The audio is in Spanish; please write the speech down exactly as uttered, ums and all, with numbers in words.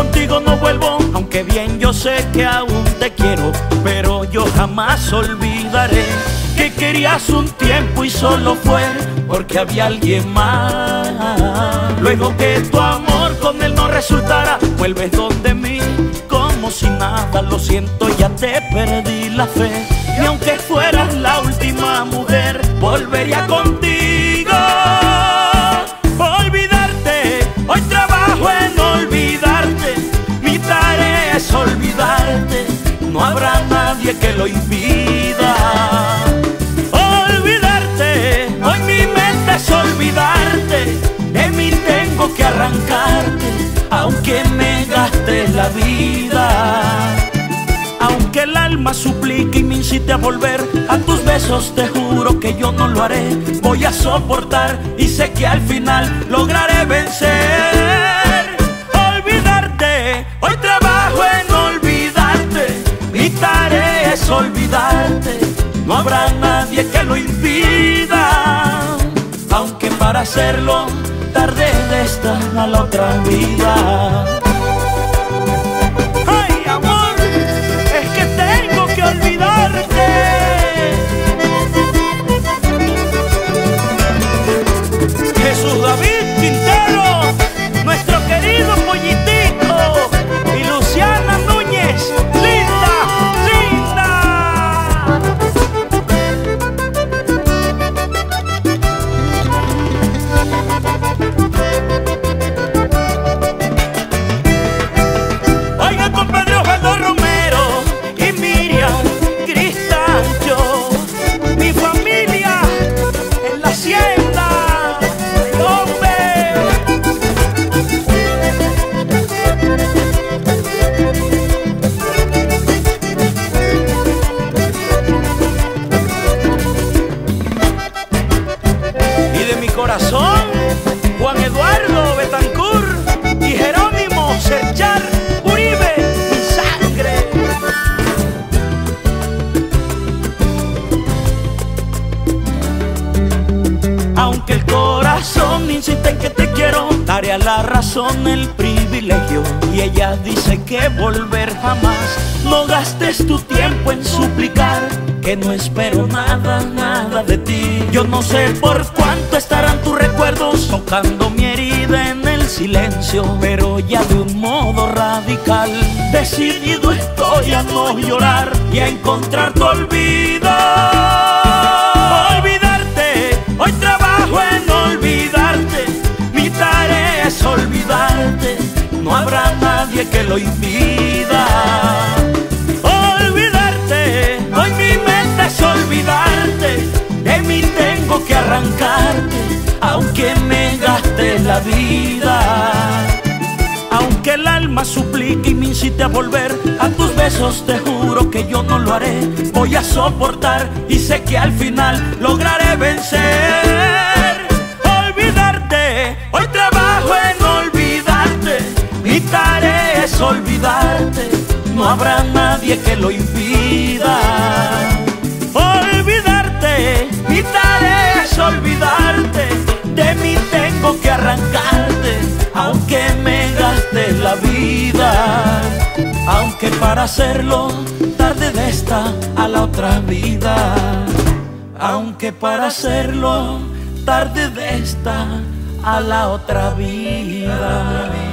contigo no vuelvo, aunque bien yo sé que aún te quiero, pero yo jamás olvidaré que querías un tiempo y solo fue porque había alguien más. Luego que tu amor con él no resultara, vuelves donde mí como si nada. Lo siento, ya te perdí la fe, y aunque fueras la última mujer, volvería contigo. Olvidarte, hoy trabajo en olvidarte, mi tarea es olvidarte, no habrá nadie que lo impida. Olvidarte, hoy mi mente es olvidarte, de mí tengo que arrancarte, aunque me gaste la vida. Aunque el alma suplique y me incite a volver a tus besos, te juro que yo no lo haré. Voy a soportar y sé que al final lograré vencer. Olvidarte, hoy trabajo en olvidarte, mi tarea es olvidarte, no habrá nadie que lo impida. Aunque para hacerlo tarde de esta a la otra vida. Jesús David Quintero, nuestro querido Pollitico, y Luciana Núñez, linda, linda. Oiga, compadre Osvaldo Romero y Miriam Cristancho, mi familia en la hacienda. Corazón, Juan Eduardo Betancur y Jerónimo Serchar Uribe, mi sangre. Aunque el corazón insiste en que te quiero, daré a la razón el privilegio, y ella dice que volver jamás. No gastes tu tiempo en suplicar, que no espero nada, nada de ti. Yo no sé por cuánto estarán tus recuerdos tocando mi herida en el silencio, pero ya de un modo radical decidido estoy a no llorar y a encontrar tu olvido. Olvidarte, hoy trabajo en olvidarte, mi tarea es olvidarte, no habrá nadie que lo impida. Hoy mi mente es olvidarte, de mí tengo que arrancarte, aunque me gaste la vida. Aunque el alma suplique y me incite a volver a tus besos, te juro que yo no lo haré. Voy a soportar y sé que al final lograré vencer. Olvidarte, hoy trabajo en olvidarte, mi tarea es olvidarte, no habrá nadie que lo impida. Olvidarte, mi tarea es olvidarte, de mí tengo que arrancarte, aunque me gaste la vida. Aunque para hacerlo tarde de esta a la otra vida. Aunque para hacerlo tarde de esta a la otra vida.